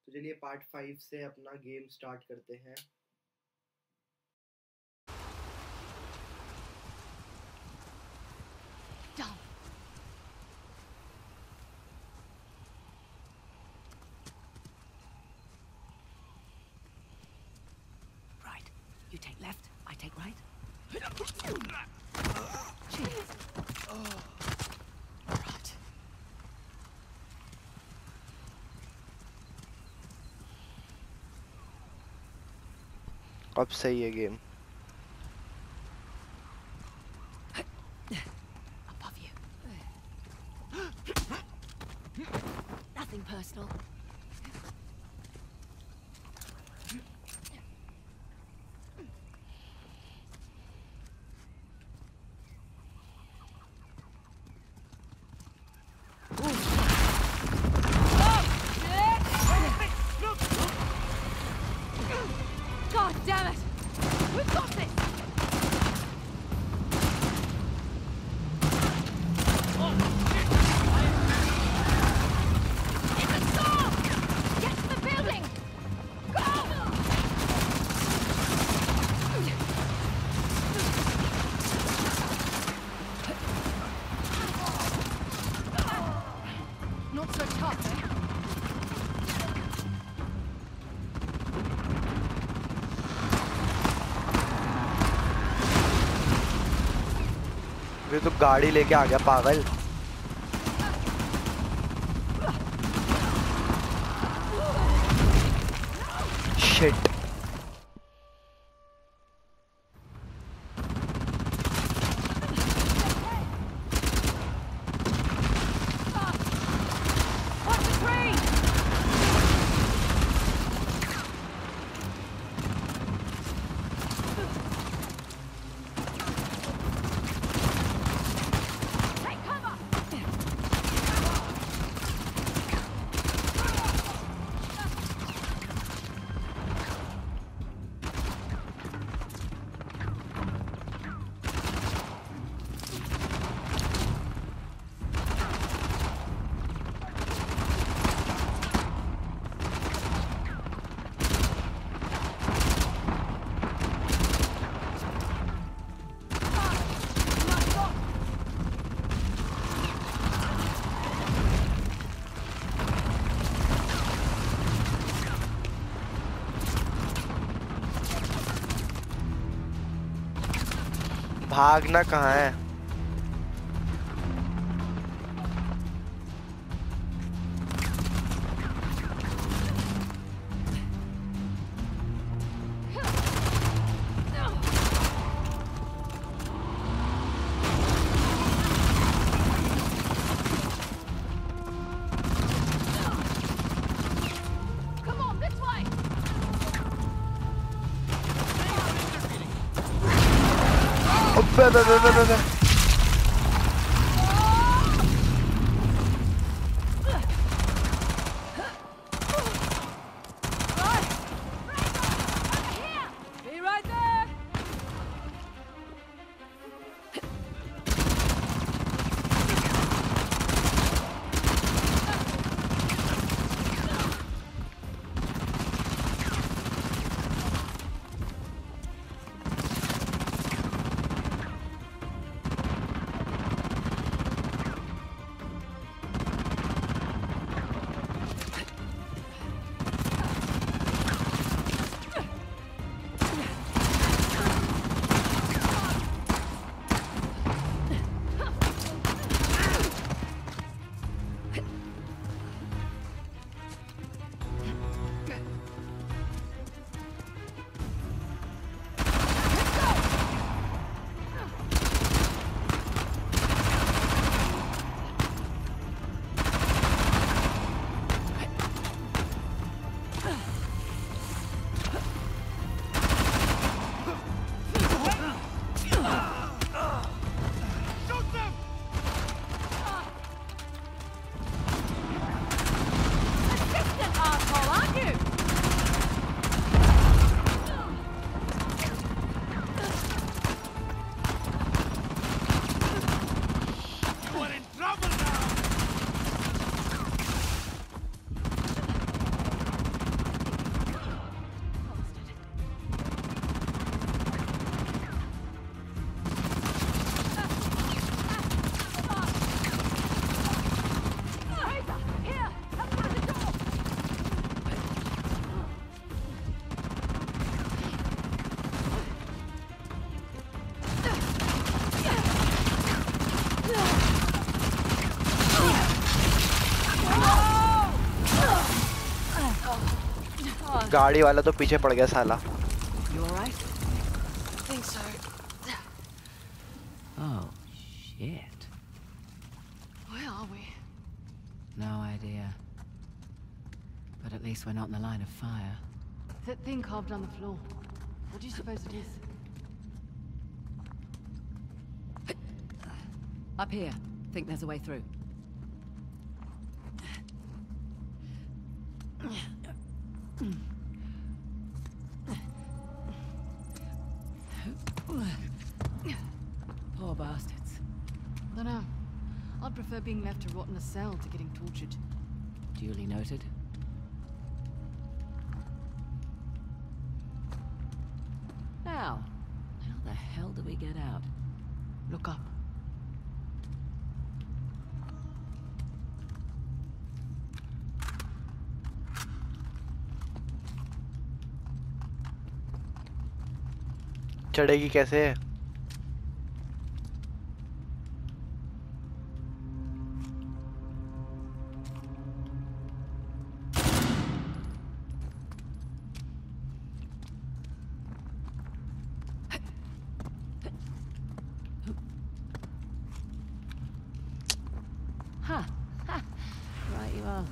तो चलिए पार्ट 5 से अपना गेम स्टार्ट करते हैं। Right. You take left, I take right. Cheers. Right. अब सही है game. Above you. Nothing personal. God damn it! We've got this! It's a storm! Get to the building! Go! Not so tough, eh? ये तो गाड़ी लेके आ गया पागल। Shit. Watch the tree! Take cover! भागना कहाँ है? Come on, this way! अबे Be right there! गाड़ी वाला तो पीछे पड़ गया साला। You all right? I think so. Oh, shit. Where are we? No idea. But at least we're not in the line of fire. That thing carved on the floor. What do you suppose it is? Up here. Think there's a way through. Poor bastards. Dunno. I'd prefer being left to rot in a cell to getting tortured. Duly noted. Now, how the hell do we get out? Look up. चढ़ेगी कैसे? Ha! Ha! Right you are.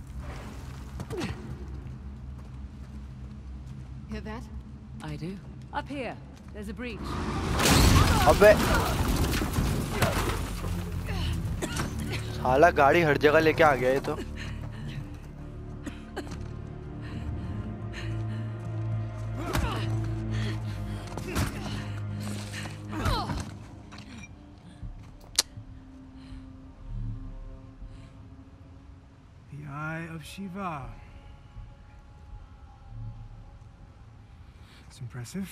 Hear that? I do. Up here. There's a breach. अबे साला गाड़ी हर जगह लेके आ गया ये तो। The Eye of Shiva. It's impressive.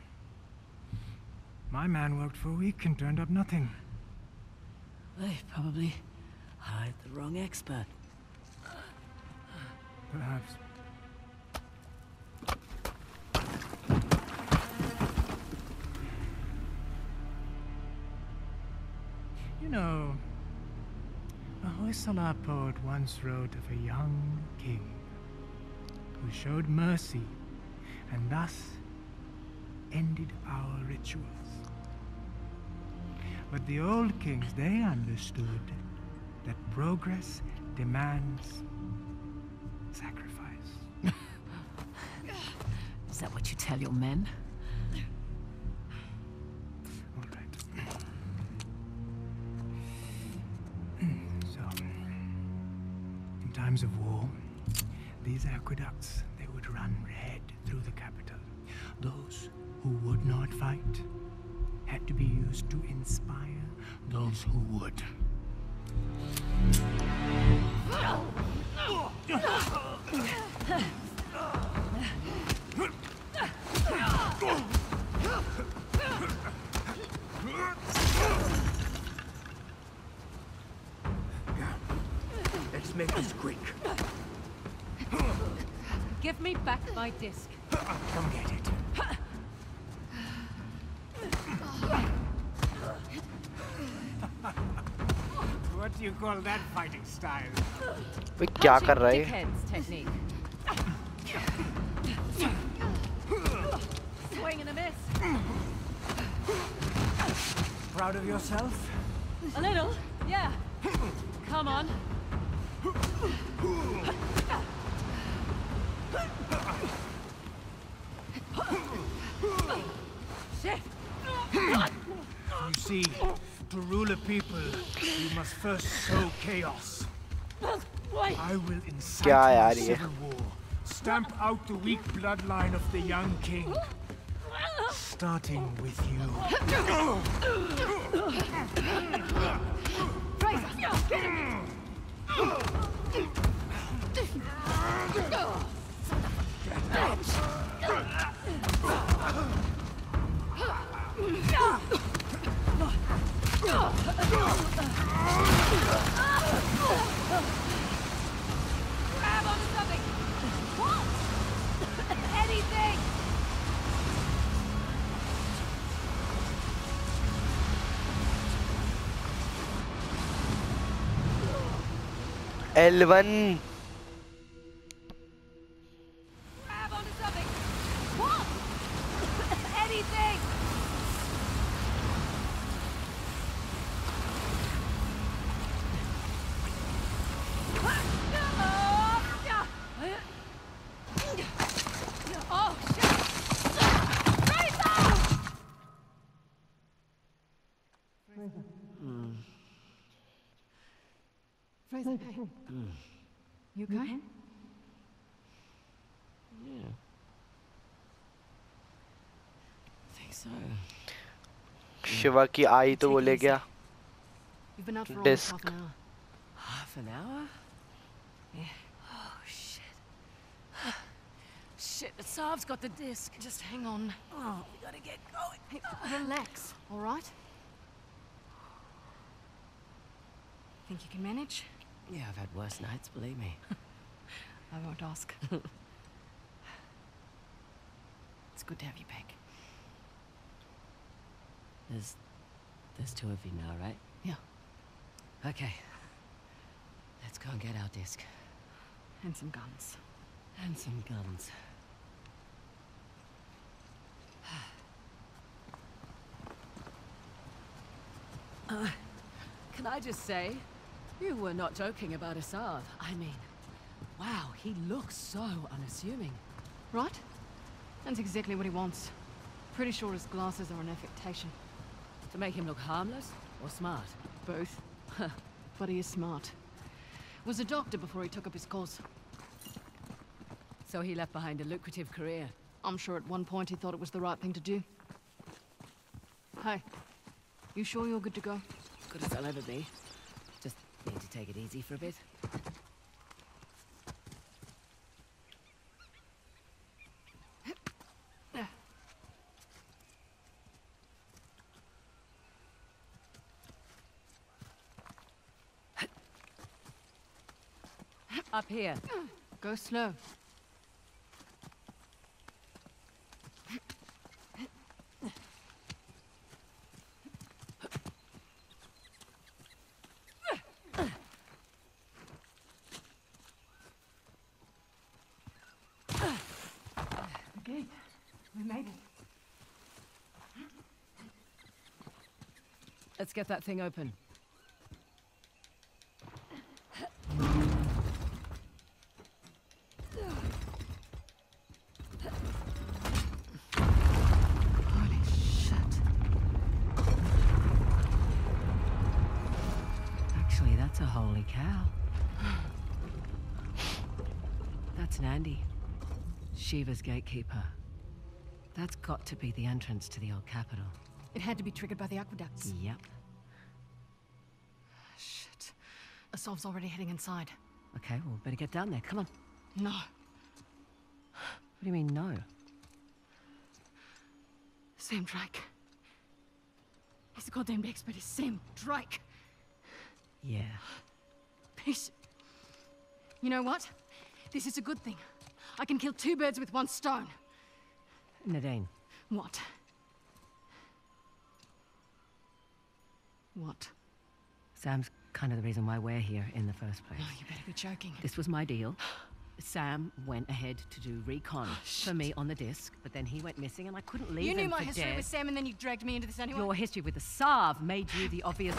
My man worked for a week and turned up nothing. They probably hired the wrong expert. Perhaps. You know, a Hoysala poet once wrote of a young king who showed mercy and thus ended our rituals. But the old kings, they understood that progress demands sacrifice. Is that what you tell your men? All right. So, in times of war, these aqueducts, they would run red through the capital. Those who would not fight had to be used to inspire those who would. Let's make this quick. Give me back my disc. Come get it. What do you call that fighting style? भाई क्या कर रहा है? Dickhead's technique. Swing and a miss. Proud of yourself? A little, yeah. Come on. Shit. You see, to rule a people, you must first sow chaos. I will incite क्या a यार ये? civil war. Stamp out the weak bloodline of the young king. Starting with you. Grab onto something! What? Anything! L1 Grab Hey. You okay? Yeah. I think so. Shiva की आई तो Take वो it ले easy. गया You've been out for almost disc. half an hour. Half an hour? Yeah. Oh, shit. Shit, the Saab's got the disc. Just hang on. Oh, we gotta get going. Hey, relax, all right? Think you can manage? Yeah, I've had worse nights, believe me. I won't ask. It's good to have you back. There's two of you now, right? Yeah. Okay. Let's go and get our disc. And some guns. And some guns. Can I just say, you were not joking about Assad. I mean, wow, he looks so unassuming. Right? That's exactly what he wants. Pretty sure his glasses are an affectation. To make him look harmless or smart? Both. But he is smart. Was a doctor before he took up his cause. So he left behind a lucrative career. I'm sure at one point he thought it was the right thing to do. Hey, you sure you're good to go? Good as I'll ever be. Just need to take it easy for a bit. Up here. Go slow. Okay, we made it. Let's get that thing open. Holy shit. Actually, that's a holy cow. That's Nandi, Shiva's gatekeeper. That's got to be the entrance to the old capital. It had to be triggered by the aqueducts. Yep. Shit. Asov's already heading inside. Okay, well, better get down there. Come on. No. What do you mean, no? Sam Drake. He's a goddamn expert. He's Sam Drake. Yeah. Peace. You know what? This is a good thing. I can kill two birds with one stone. Nadine, What? What? Sam's kind of the reason why we're here in the first place. Oh, you better be joking. This was my deal. Sam went ahead to do recon for me on the disc, but then he went missing and I couldn't leave You him knew my for history dead. with Sam and then you dragged me into this anyway? Your history with the Sav made you the obvious...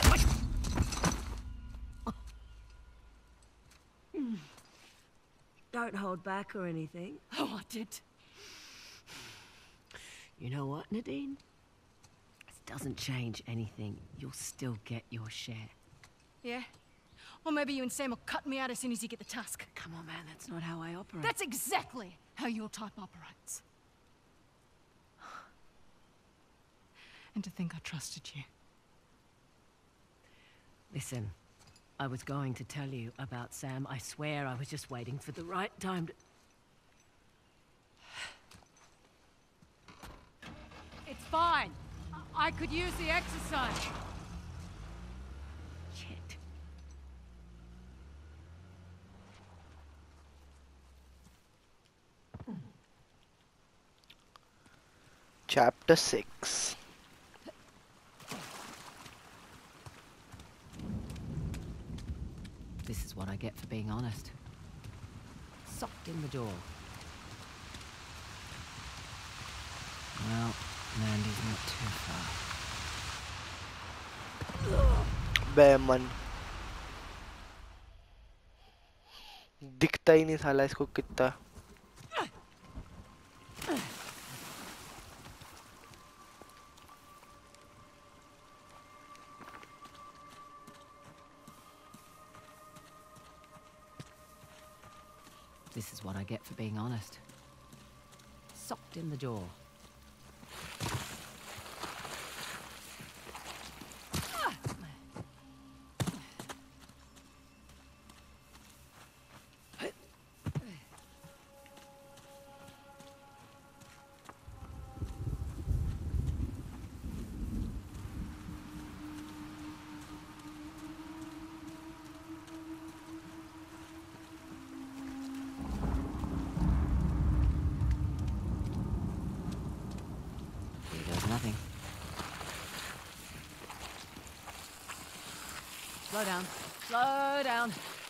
Don't hold back or anything. Oh, I did. You know what, Nadine? This doesn't change anything. You'll still get your share. Yeah? Or maybe you and Sam will cut me out as soon as you get the tusk. Come on, man, that's not how I operate. That's exactly how your type operates. And to think I trusted you. Listen, I was going to tell you about Sam. I swear I was just waiting for the right time to... It's fine. I could use the exercise. Shit. Chapter 6. This is what I get for being honest. Socked in the door. Well, Mandy's not too far. बेमन दिखता ही नहीं साला इसको कितना This is what I get for being honest. Socked in the jaw. Nothing. Slow down. Slow down.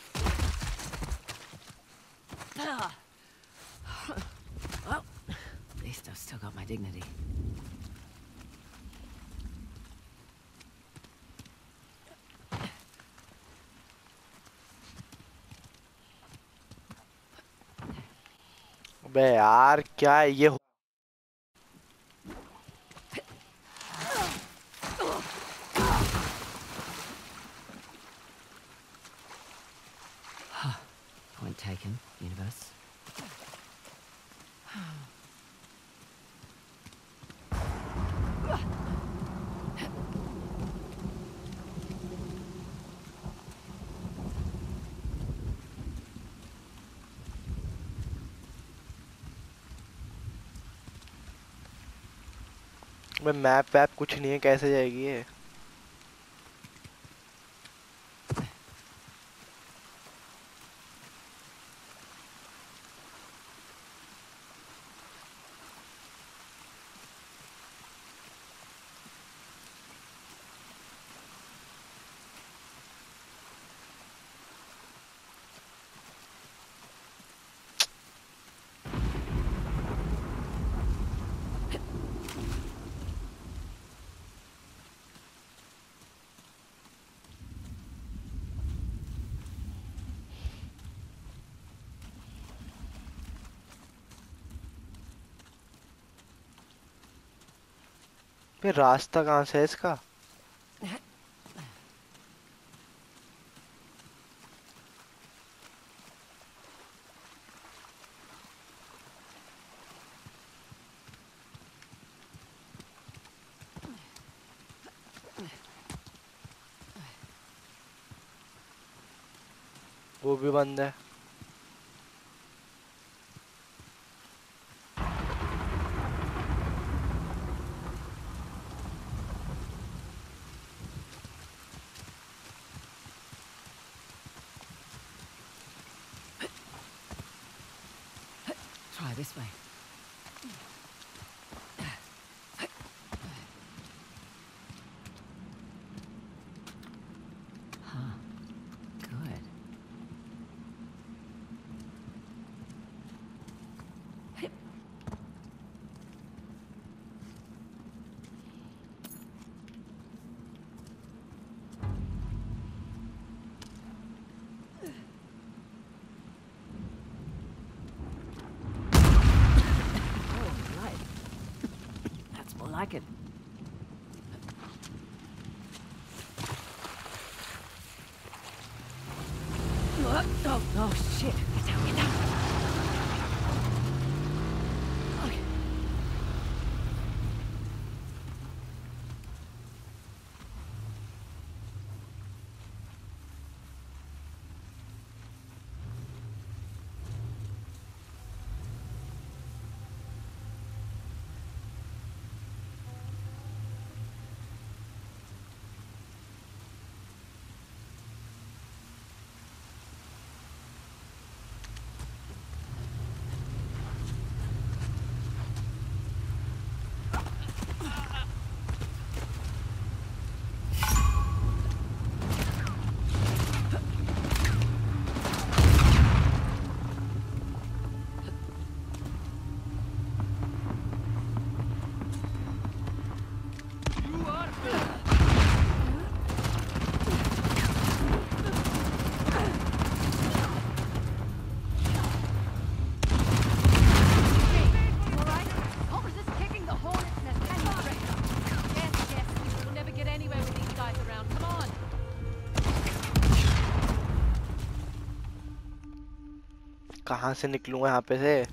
Well, at least I've still got my dignity. अबे यार क्या है ये? Point taken, universe. अबे मैप वैप कुछ नहीं है, कैसे जाएगी ये? फिर रास्ता कहाँ से है इसका? वो भी बंद है। Try this way. Huh. Good. Oh, right. That's more like it. Oh, shit. Get down, get down. Okay. कहाँ से निकलूंगा यहाँ पे से?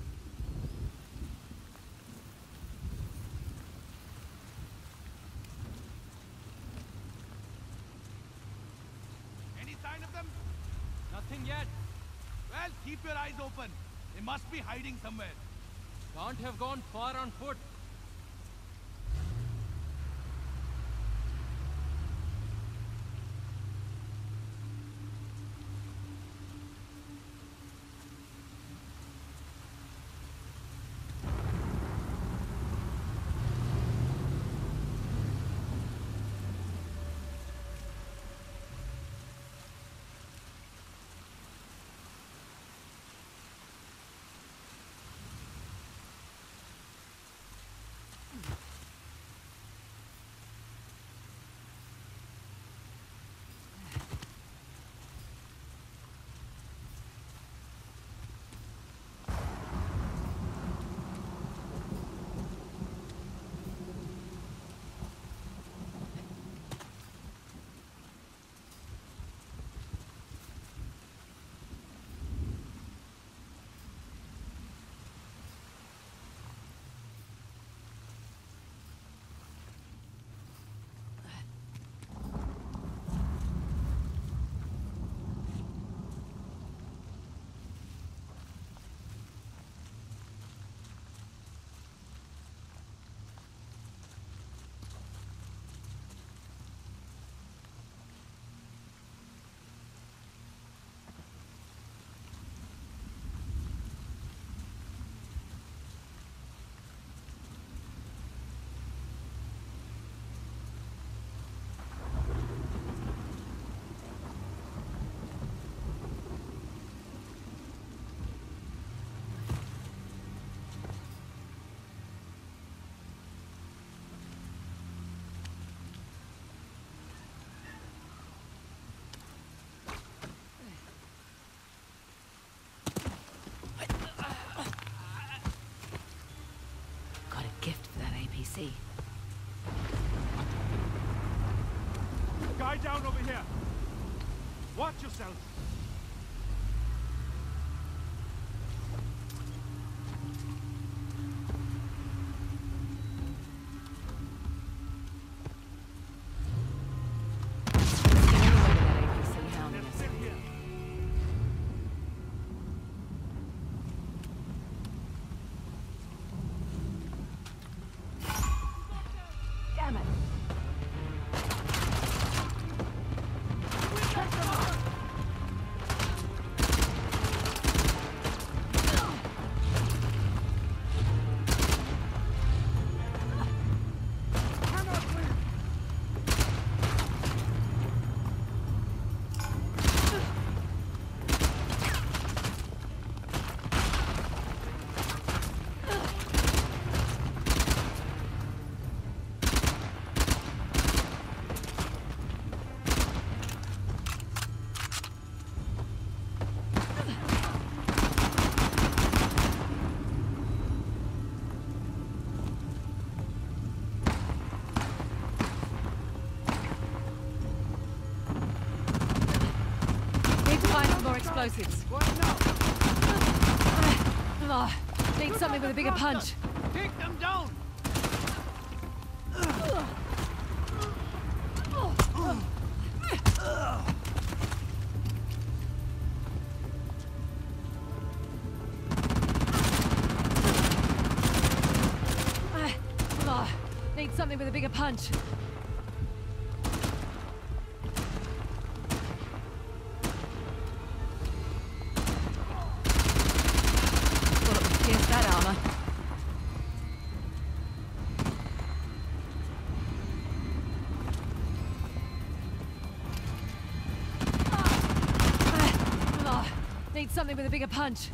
Any sign of them? Nothing yet. Well, keep your eyes open. They must be hiding somewhere. Can't have gone far on foot. Got a gift for that APC. Guy down over here. Watch yourself. Damn it! Need to find some more explosives. Need something with a bigger punch. Take them down. Need something with a bigger punch. Pierce that armor. Need something with a bigger punch.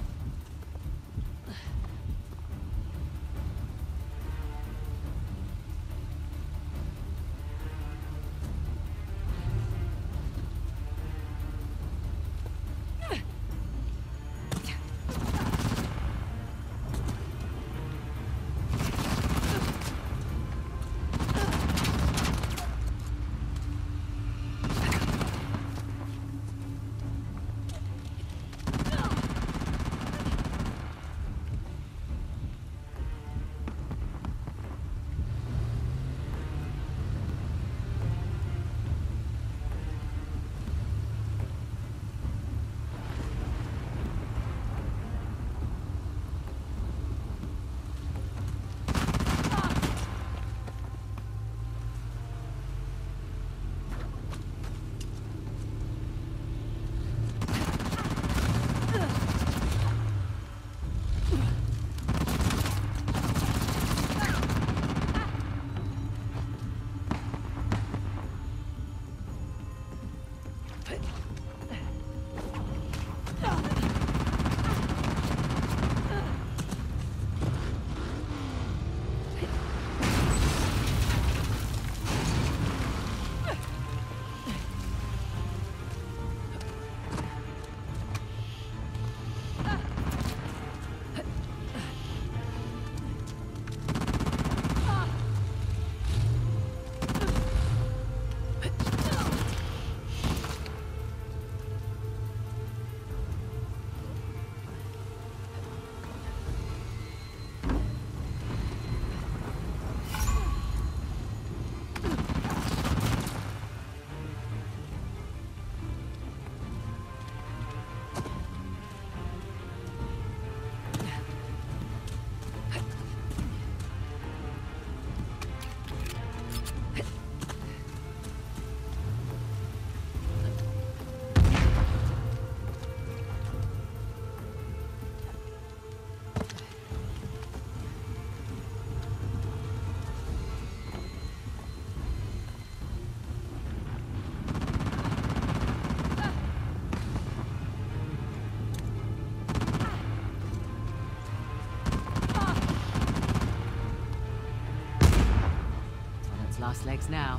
last legs now.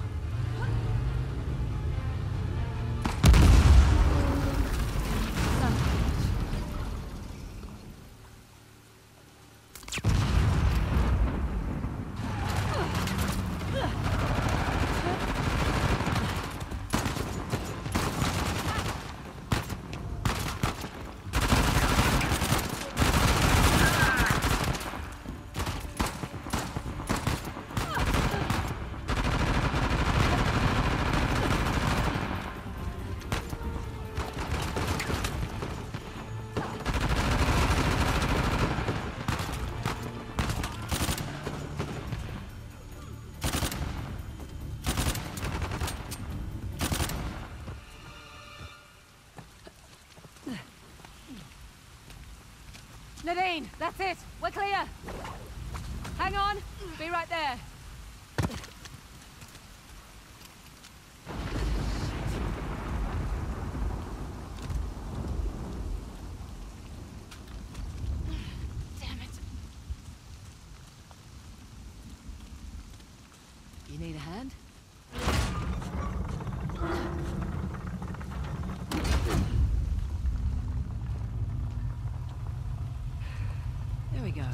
Nadine, that's it. We're clear. Hang on. Be right there. Damn it. You need a hand? There we go.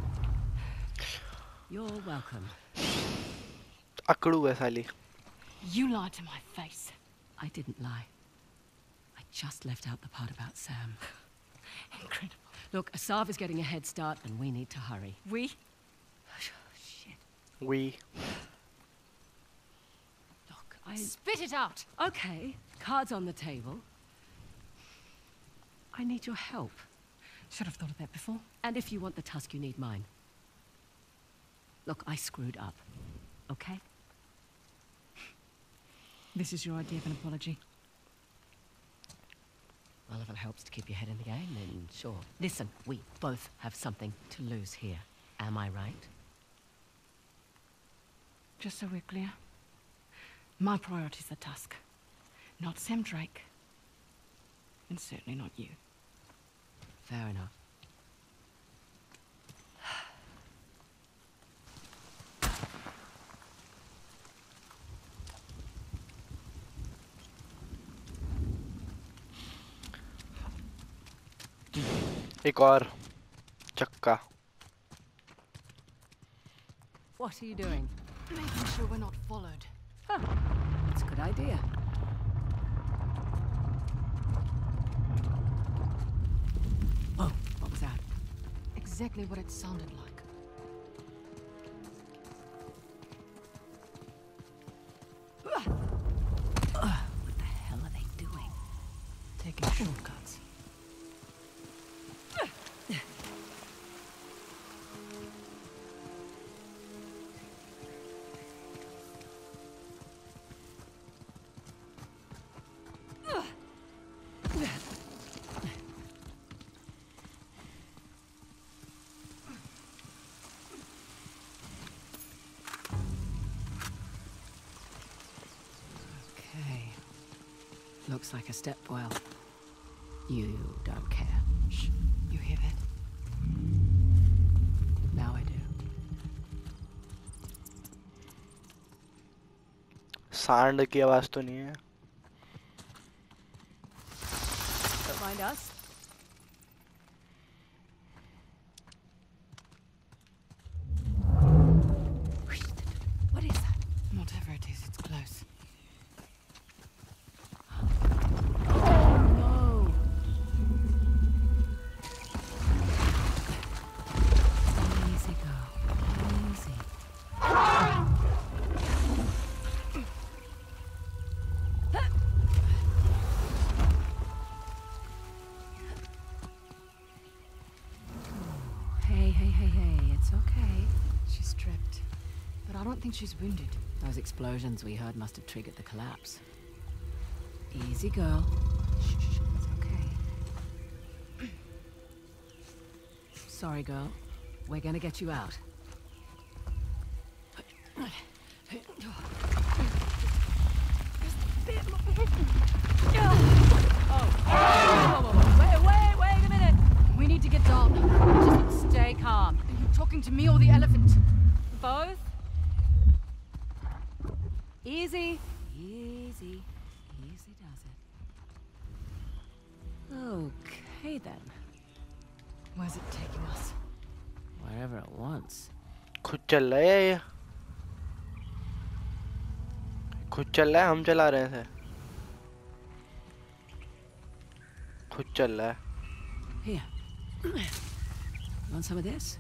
You're welcome. अकड़ू है साली. You lied to my face. I didn't lie. I just left out the part about Sam. Incredible. Look, Asav is getting a head start and we need to hurry. We? Shit. We. Look, Spit it out. Okay, cards on the table. I need your help. Should have thought of that before. And if you want the tusk, you need mine. Look, I screwed up. Okay? This is your idea of an apology. Well, if it helps to keep your head in the game, then sure. Listen, we both have something to lose here. Am I right? Just so we're clear, my priority's the Tusk. Not Sam Drake. And certainly not you. Fair enough. एक और चक्का. What are you doing? Making sure we're not followed. Huh, that's a good idea. Oh, what was that? Exactly what it sounded like. What the hell are they doing? Taking shortcuts. Okay. Looks like a step well. You don't care. Shh. You hear that? Now I do. सांड की आवाज तो नहीं है. Don't mind us. What is that? Whatever it is, it's close. No. Easy, girl. Easy. Hey, it's okay. She's tripped. But I don't think she's wounded. Those explosions we heard must have triggered the collapse. Easy, girl. Shh, it's okay. Sorry, girl. We're gonna get you out. Wait a minute! We need to get down. Just stay calm. Are you talking to me or the elephant? Both? Easy. Easy. Easy does it. Okay then. Where's it taking us? Wherever it wants. खुद चल रहा है ये खुद चल रहा है हम चला रहे हैं खुद चल रहा है Here. Want some of this?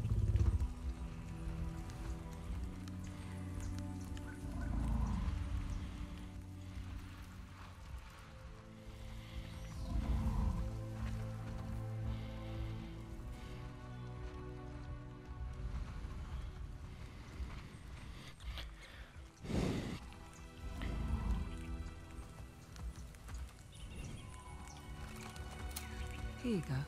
Here you go.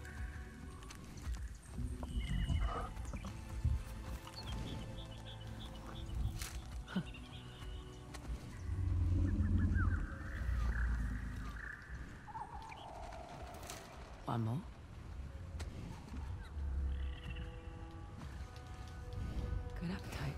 One more. Good appetite.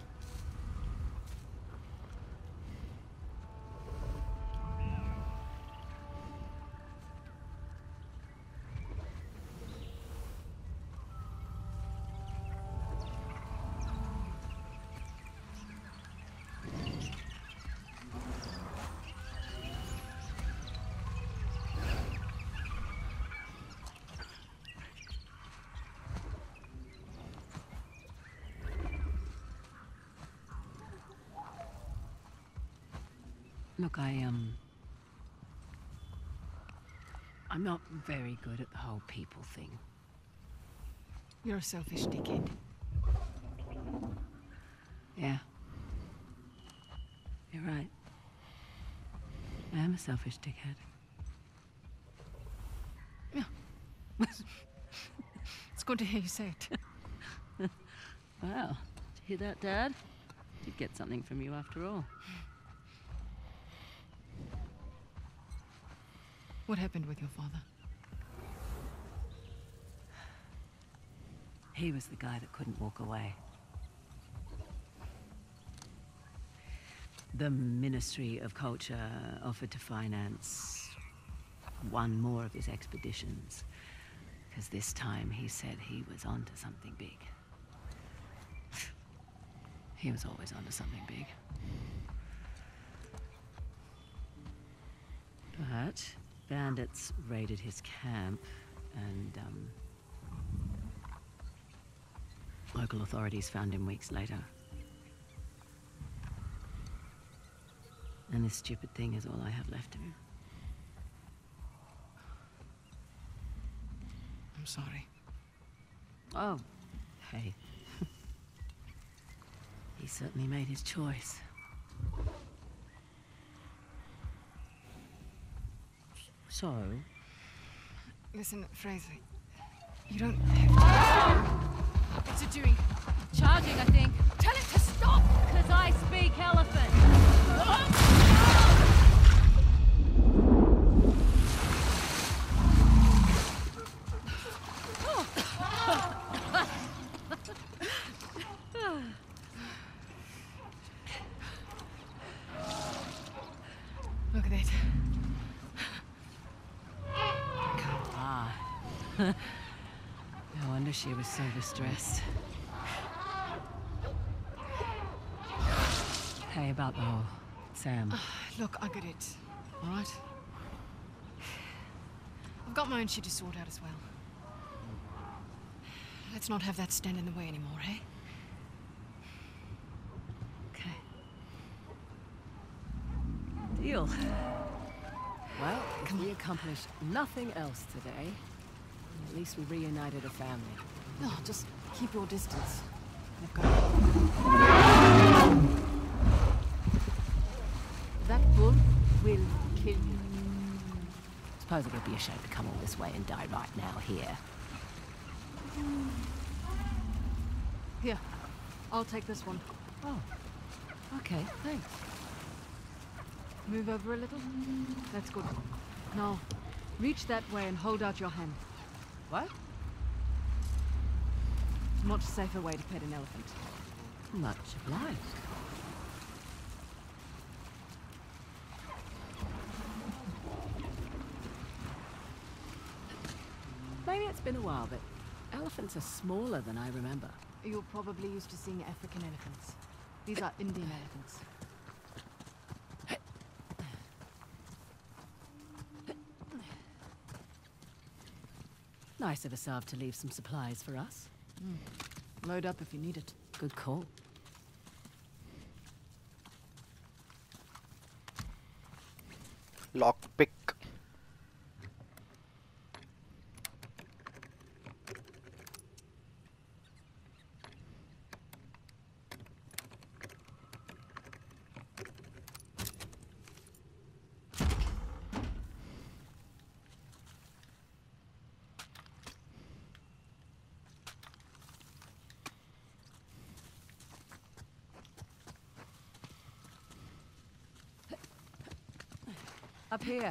Look, I'm not very good at the whole people thing. You're a selfish dickhead. Yeah. You're right. I am a selfish dickhead. Yeah. It's good to hear you say it. Wow. Did you hear that, Dad? Did get something from you after all. What happened with your father? He was the guy that couldn't walk away. The Ministry of Culture offered to finance one more of his expeditions. Because this time he said he was onto something big. He was always onto something big. But bandits raided his camp and local authorities found him weeks later. And this stupid thing is all I have left of him. I'm sorry. Oh, hey. He certainly made his choice. So? Listen, Fraser, you don't have to... What's it doing? Charging, I think. Tell it to stop! Because I speak elephant. Look at that. Ah. No wonder she was so distressed. Hey, about the whole Sam. Look, I get it. All right? I've got my own shit to sort out as well. Let's not have that stand in the way anymore, eh? Okay. Deal. Well, if we accomplished nothing else today, at least we reunited a family. No, just keep your distance. I've got... That bull will kill you. Suppose it would be a shame to come all this way and die right now here. Here, I'll take this one. Oh. Okay, thanks. Move over a little. That's good. Now, reach that way and hold out your hand. What? Much safer way to pet an elephant. Much obliged. It's been a while, but elephants are smaller than I remember. You're probably used to seeing African elephants. These are Indian elephants. Nice of Asav to leave some supplies for us. Load up if you need it. Good call. Lockpick. Up here.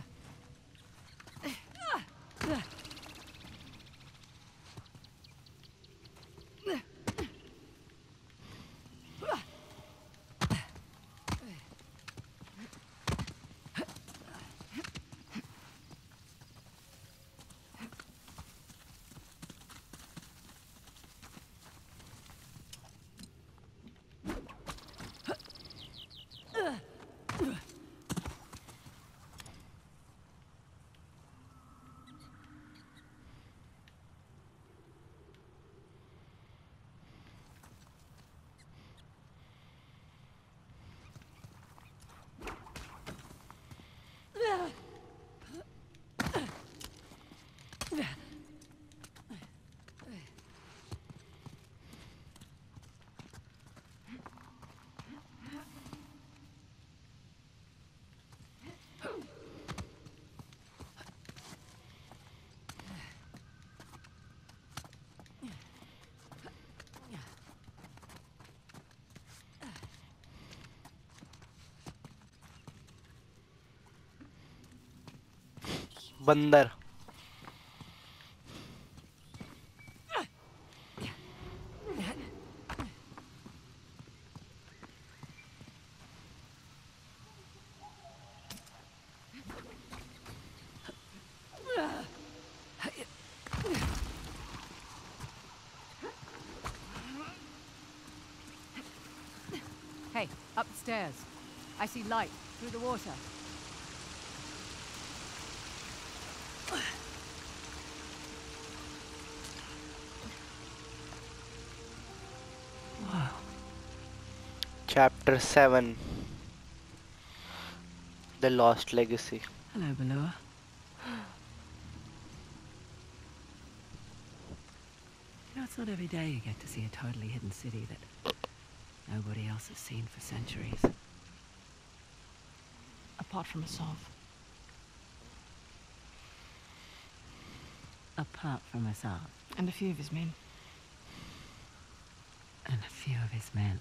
बंदर. Hey, upstairs. I see light through the water. Chapter 7. The Lost Legacy. Hello, Balua. You know, it's not every day you get to see a totally hidden city that nobody else has seen for centuries. Apart from Asav. Apart from Asav And a few of his men. and a few of his men.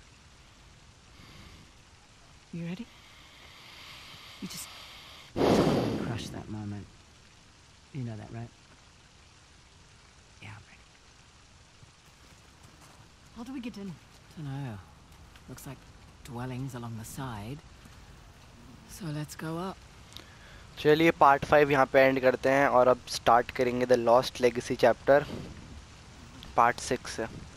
You ready? You just totally crushed that moment. You know that, right? Yeah, I'm ready. How do we get in? Dunno. Looks like dwellings along the side. So let's go up. चलिए part 5 यहाँ पे and करते हैं और अब start करेंगे the lost legacy chapter part 6 से.